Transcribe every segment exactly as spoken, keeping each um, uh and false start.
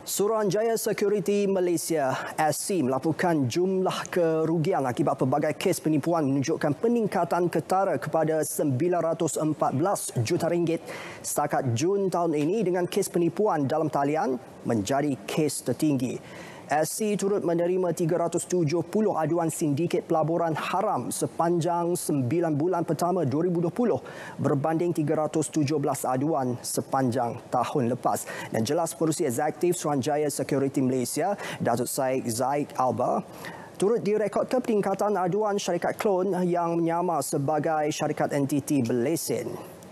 Suruhanjaya Security Malaysia S C melaporkan jumlah kerugian akibat pelbagai kes penipuan menunjukkan peningkatan ketara kepada sembilan ratus empat belas juta ringgit setakat Jun tahun ini dengan kes penipuan dalam talian menjadi kes tertinggi. S C turut menerima tiga ratus tujuh puluh aduan sindiket pelaburan haram sepanjang sembilan bulan pertama dua ribu dua puluh berbanding tiga ratus tujuh belas aduan sepanjang tahun lepas. Dan jelas Pengerusi Eksekutif Suruhanjaya Security Malaysia, Datuk Syed Zaid Alba, turut direkodkan peningkatan aduan syarikat klon yang menyamar sebagai syarikat entiti berlesen.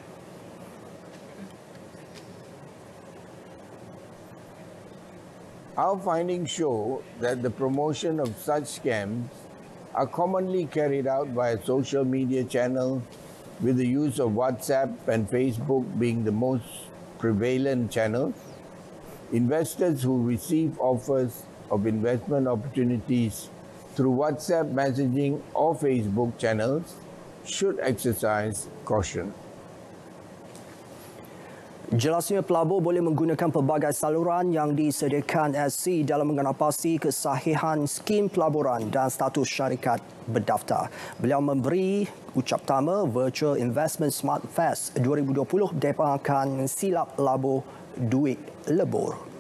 Our findings show that the promotion of such scams are commonly carried out by social media channels, with the use of WhatsApp and Facebook being the most prevalent channels. Investors who receive offers of investment opportunities through WhatsApp messaging or Facebook channels should exercise caution. Jelasnya pelabur boleh menggunakan pelbagai saluran yang disediakan S C dalam mengenapasi kesahihan skim pelaburan dan status syarikat berdaftar. Beliau memberi ucap tama Virtual Investment Smart Fest dua ribu dua puluh berdepankan silap labur duit lebur.